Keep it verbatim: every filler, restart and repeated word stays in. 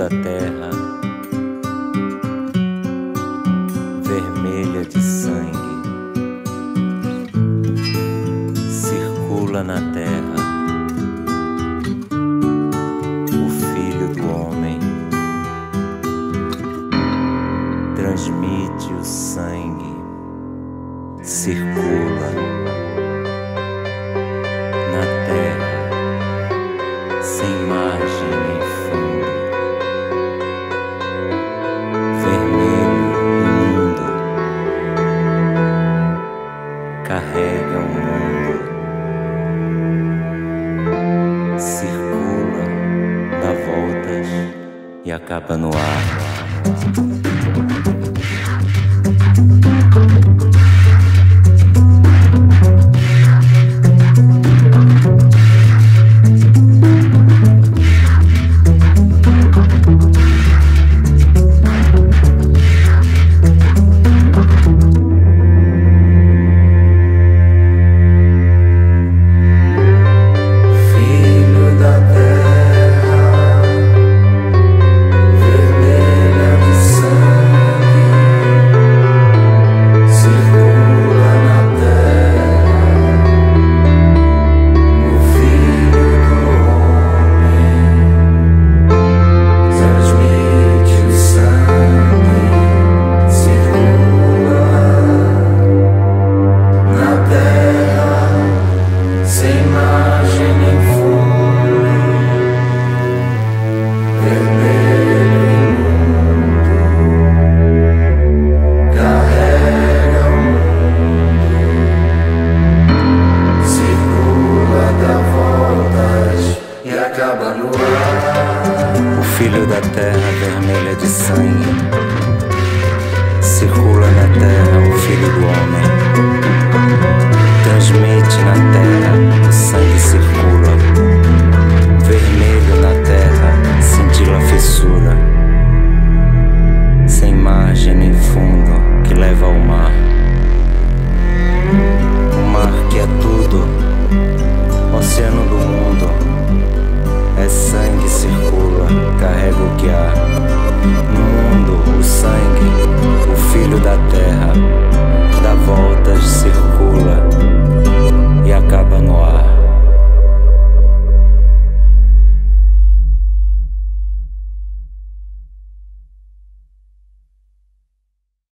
da terra, vermelha de sangue, circula na terra o Filho do Homem, transmite o sangue, circula na terra, sem margem nem fundo, vermelho imundo, carrega o mundo, circula, dá voltas e acaba no ar. O Filho da terra vermelha de sangue, circula na terra o Filho do Homem, transmite na terra, o sangue circula, vermelho na terra, cintila a fissura, sem margem nem fundo que leva ao mar, o mar que é tudo, oceano do mundo. É sangue, circula, carrega o que há no mundo, o sangue.